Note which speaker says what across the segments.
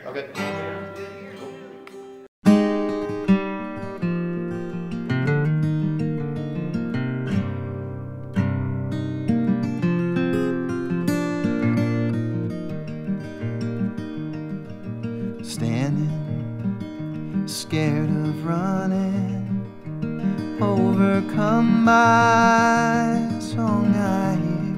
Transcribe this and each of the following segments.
Speaker 1: Okay.
Speaker 2: Standing, scared of running, overcome by a song I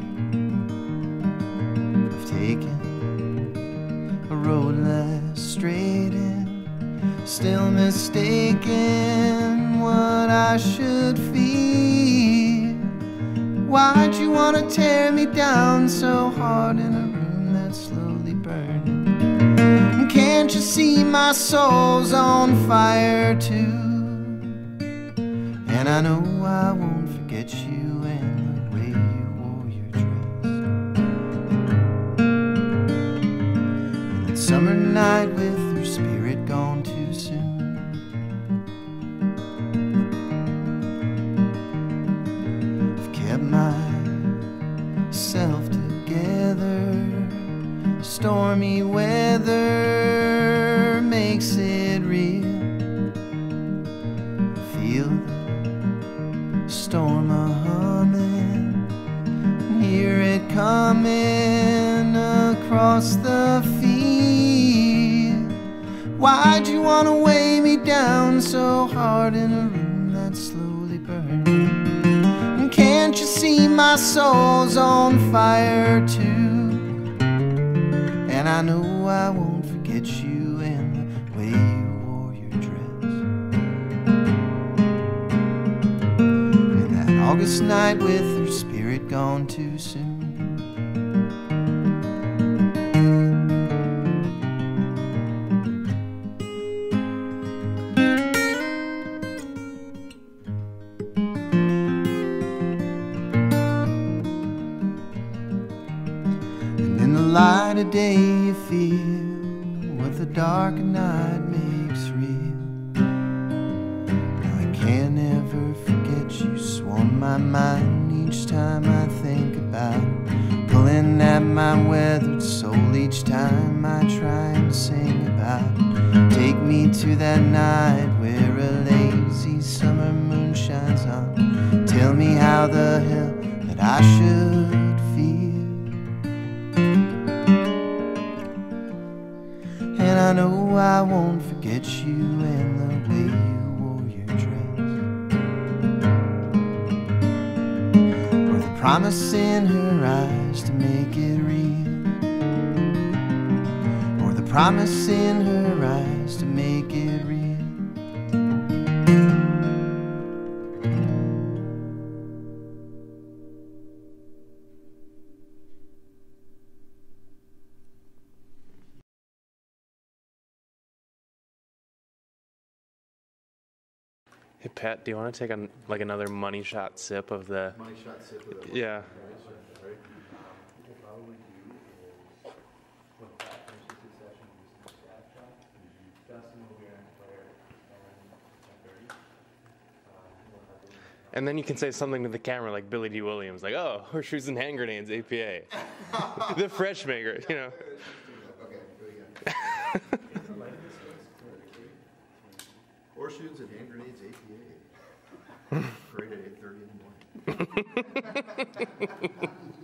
Speaker 2: hear. I've taken a road less straight and still mistaken what I should feel. Why'd you want to tear me down so hard in a room that's slowly burning? Can't you see my soul's on fire too? And I know I won't forget you and the way you wore your dress. And that summer night with your spirit gone too soon. I've kept myself together. Stormy weather makes it real. Feel the storm a-humming and hear it coming across the field. Why'd you want to weigh me down so hard in a room that's slowly burning? And can't you see my soul's on fire too? And I know I won't forget you and the way you wore your dress. And that August night with her spirit gone too soon. And in the light of day you feel what the dark night makes real. I can't ever forget you, swarm my mind each time I think about it. Pulling at my weathered soul each time I try and sing about it. Take me to that night where a lazy summer moon shines on. Tell me how the hell that I should feel. And I know I won't forget you and the way you wore your dress. Or the promise in her eyes to make it real. Or the promise in her eyes to make it real.
Speaker 3: Hey Pat, do you want to take another money shot sip of the?
Speaker 1: Money shot sip of the.
Speaker 3: Yeah. And then you can say something to the camera like Billy D. Williams, like, "Oh, horseshoes and hand grenades, APA." The fresh maker, you know.
Speaker 1: Okay, go again. Horseshoes and hand grenades, APA. Great at 8:30 in the morning.